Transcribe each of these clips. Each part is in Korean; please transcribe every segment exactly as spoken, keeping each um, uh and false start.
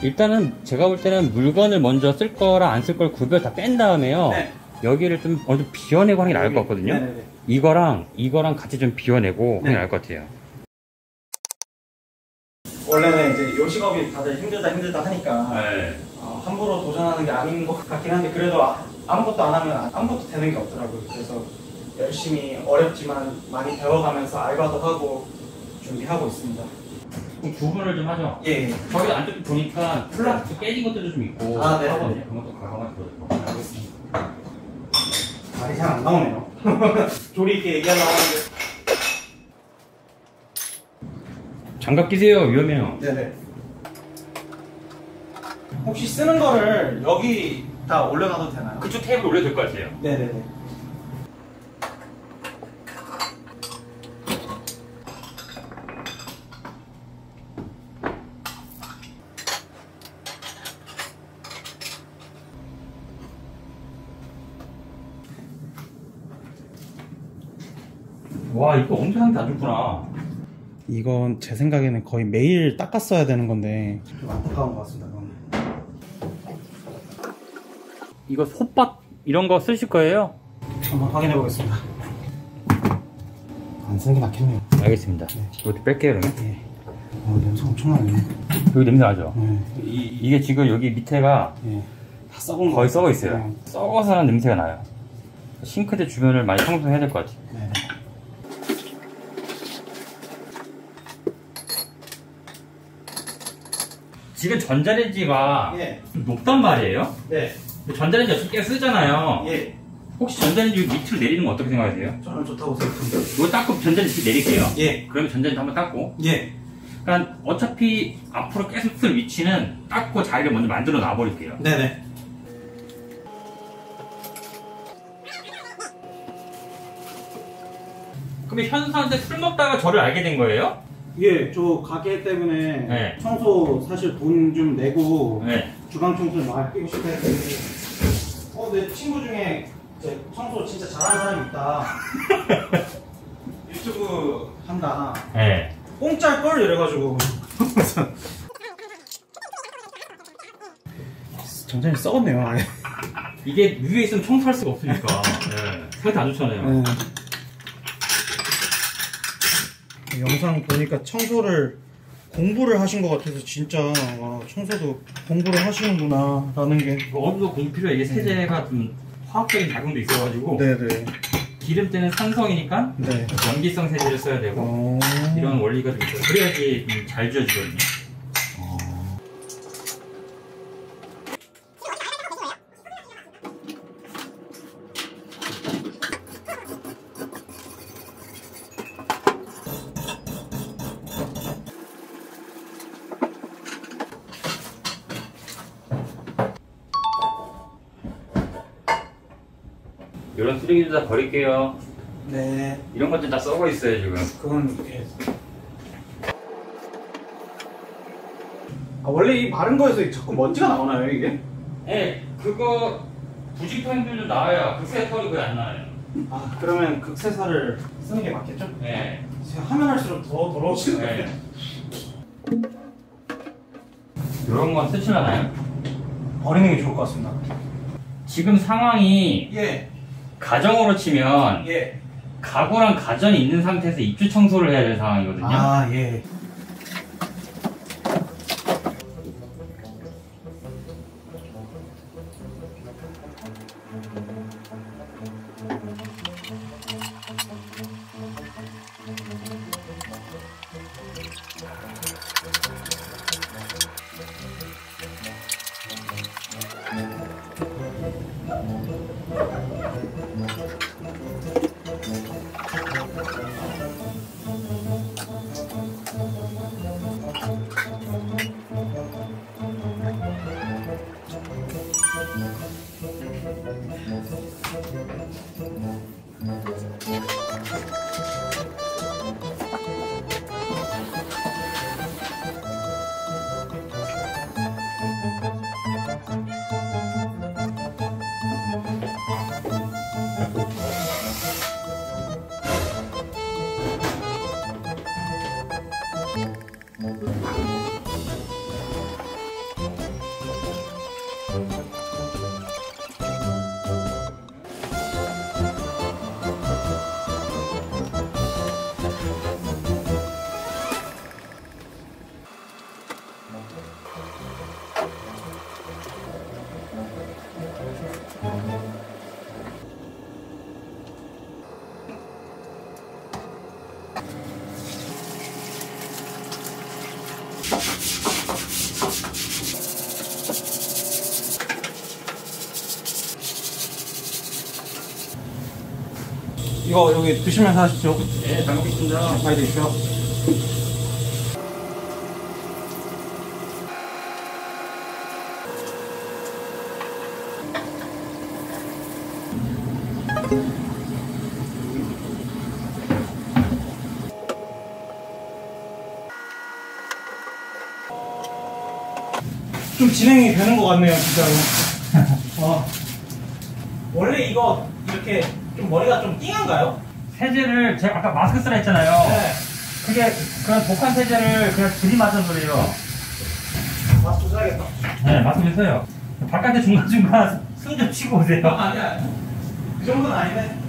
일단은 제가 볼 때는 물건을 먼저 쓸 거랑 안 쓸 걸 구별 다 뺀 다음에요. 네. 여기를 좀 어느 정도 비워내고 하는 게 나을 것 같거든요. 네네네. 이거랑 이거랑 같이 좀 비워내고 네. 하는 게 나을 것 같아요. 원래는 이제 요식업이 다들 힘들다 힘들다 하니까 네. 어, 함부로 도전하는 게 아닌 것 같긴 한데 그래도 아, 아무것도 안 하면 아무것도 되는 게 없더라고요. 그래서 열심히 어렵지만 많이 배워가면서 알바도 하고 준비하고 있습니다. 그럼 구분을 좀 하죠? 예. 저기 안쪽 보니까 플라스틱 깨진 것들도 좀 있고 아, 네. 하거든요. 그런 것도 가감하게 들어주고. 알겠습니다. 말이 잘 안 나오네요. 조리 있게 얘기하려고 하는데. 장갑 끼세요. 위험해요. 네네. 혹시 쓰는 거를 여기 다 올려놔도 되나요? 그쪽 테이블 올려도 될 것 같아요. 네네네. 와, 이거 엄청 상태 안 좋구나. 이건 제 생각에는 거의 매일 닦았어야 되는 건데 좀 안타까운 것 같습니다. 그건. 이거 솥밥 이런 거 쓰실 거예요? 한번 확인해 보겠습니다. 안 쓰는 게 낫겠네요. 알겠습니다. 네. 이것도 뺄게요 그러면. 네. 어, 냄새 엄청 나네. 여기 냄새 나죠? 네. 이, 이게 지금 여기 밑에가 네. 다 썩은 거의 썩어 있어요. 네. 썩어서 나는 냄새가 나요. 싱크대 주변을 많이 청소해야 될 것 같아요. 네. 지금 전자레인지가 예. 높단 말이에요? 네. 전자레인지 어차피 깨 쓰잖아요. 예. 혹시 전자레인지 밑으로 내리는 거 어떻게 생각하세요? 저는 좋다고 생각합니다. 이거 닦고 전자레인지 내릴게요. 예. 그러면 전자레인지 한번 닦고. 예. 그러니까 어차피 앞으로 계속 쓸 위치는 닦고 자리를 먼저 만들어 놔버릴게요. 네네. 그럼 현수한테 술 먹다가 저를 알게 된 거예요? 예, 저 가게 때문에 네. 청소 사실 돈 좀 내고 네. 주방 청소를 맡기고 싶어 했더니 어, 내 친구 중에 이제 청소 진짜 잘하는 사람이 있다. 유튜브 한다. 네. 공짜일 걸 이래가지고 전장이 썩었네요. 아예. 이게 위에 있으면 청소할 수가 없으니까 네. 상태 안 좋잖아요. 네. 영상 보니까 청소를 공부를 하신 것 같아서 진짜 와, 청소도 공부를 하시는구나 라는 게 어느 정도 공부 필요해. 이게 세제가 좀 화학적인 작용도 있어가지고 네네. 기름때는 산성이니까 네. 염기성 세제를 써야 되고 오. 이런 원리가 좀 있어요. 그래야지 좀 잘 지워지거든요. 이런 쓰레기도 다 버릴게요. 네. 이런 것들 다 썩어 있어요 지금. 그건 예. 아, 원래 이 마른 거에서 자꾸 먼지가 나오나요 이게? 네. 그거 부직포행도 좀 나와요. 극세털이 거의 안 나와요. 아 그러면 극세사를 쓰는 게 맞겠죠? 네. 하면 할수록 더 더러워지는 거예요. 네. 이런 건 쓰시려나요? 버리는 게 좋을 것 같습니다. 지금 상황이 예. 가정으로 치면 예. 가구랑 가전이 있는 상태에서 입주 청소를 해야 될 상황이거든요. 아, 예. 이거 여기 드시면서 하십시오. 네, 잘 먹겠습니다. 많이 드십시오. 좀 진행이 되는 것 같네요, 진짜로. 어. 원래 이거 이렇게 좀 머리가 좀 띵한가요? 세제를 제가 아까 마스크 쓰라 했잖아요. 네. 그게 그런 독한 세제를 그냥 들이마셔 버려요. 마스크 써야겠다. 네, 마스크 좀 써요. 바깥에 중간중간 숨 좀 쉬고 오세요. 아, 아니야, 아니야. 그 정도는 아니네.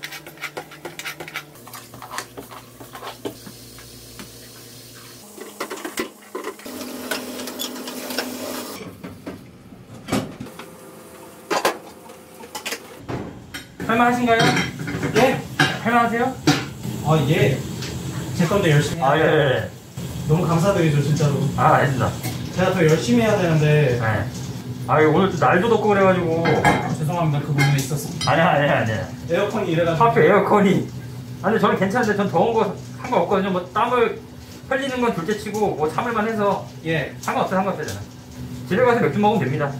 할만하신가요? 예? 할만하세요? 아, 예. 제 건데 열심히 아, 예, 해야 예, 예. 너무 감사드리죠, 진짜로. 아, 알겠습니다. 제가 더 열심히 해야 되는데. 네. 아, 오늘 또 날도 덥고 그래가지고. 죄송합니다, 그 부분에 있어서. 아니야, 아니야, 아니야. 에어컨이 이래가지고. 하필 에어컨이. 아니, 저는 괜찮은데, 전 더운 거 상관없거든요. 뭐, 땀을 흘리는 건 둘째 치고, 뭐, 참을만 해서. 예. 상관없어요, 상관없어요, 저는. 집에 가서 맥주 먹으면 됩니다.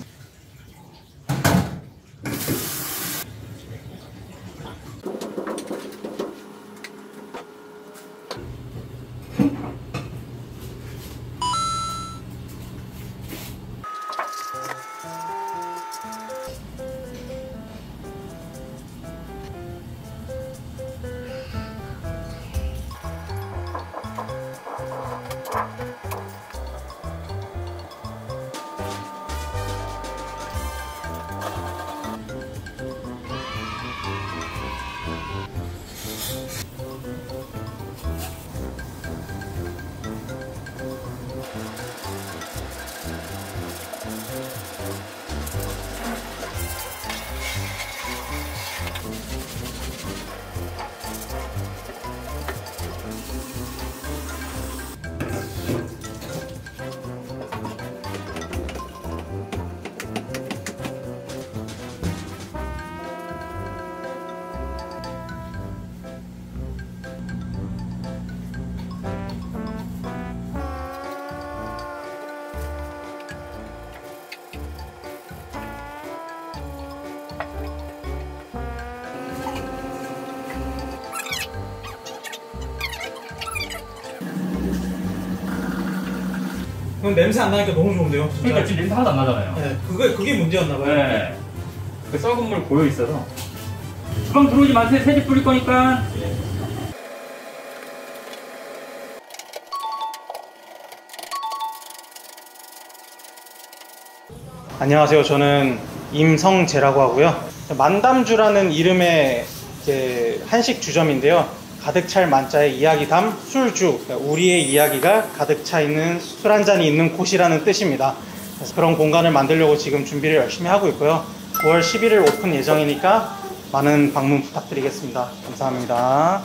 그럼 냄새 안 나니까 너무 좋은데요? 진짜? 그러니까 지금 냄새 하나도 안 나잖아요. 네, 그게, 그게 문제였나봐요. 네. 그 썩은 물 고여 있어서. 주방 들어오지 마세요. 세제 뿌릴 거니까. 예. 안녕하세요. 저는 임성재라고 하고요. 만담주라는 이름의 이제 한식 주점인데요. 가득 찰 만자의 이야기담 술주, 우리의 이야기가 가득 차 있는 술 한 잔이 있는 곳이라는 뜻입니다. 그래서 그런 공간을 만들려고 지금 준비를 열심히 하고 있고요. 구월 십일일 오픈 예정이니까 많은 방문 부탁드리겠습니다. 감사합니다.